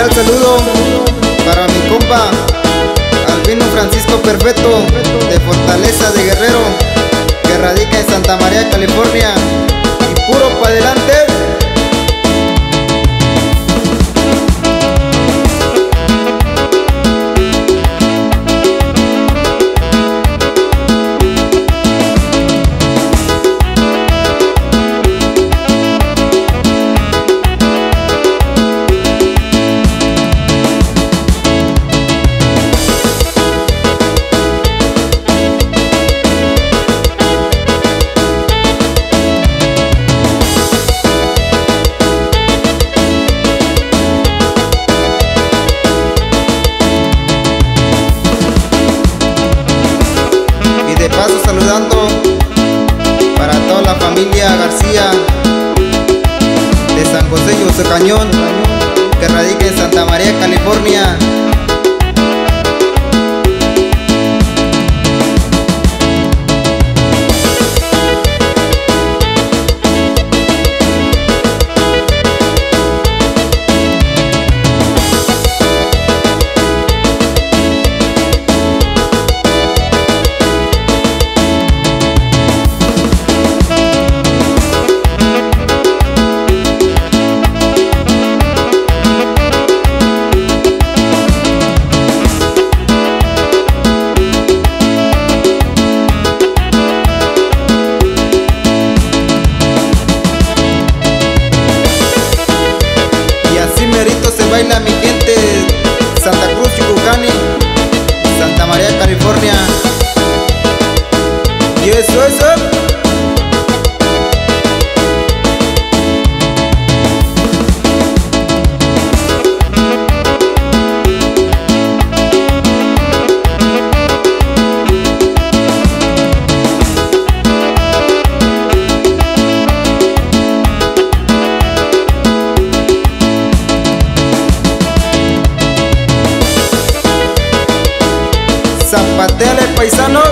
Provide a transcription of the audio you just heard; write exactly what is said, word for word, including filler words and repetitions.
cordial saludo para mi compa Albino Francisco Perfecto de Fortaleza de Guerrero, que radica en Santa María, California, y puro pa' adelante. De paso saludando para toda la familia García de San José y Oso Cañón, que radica en Santa María, California. Se baila mi gente de Santa Cruz, Chucucani, Santa María, California. Y eso, eso. Zapateale, paisanos.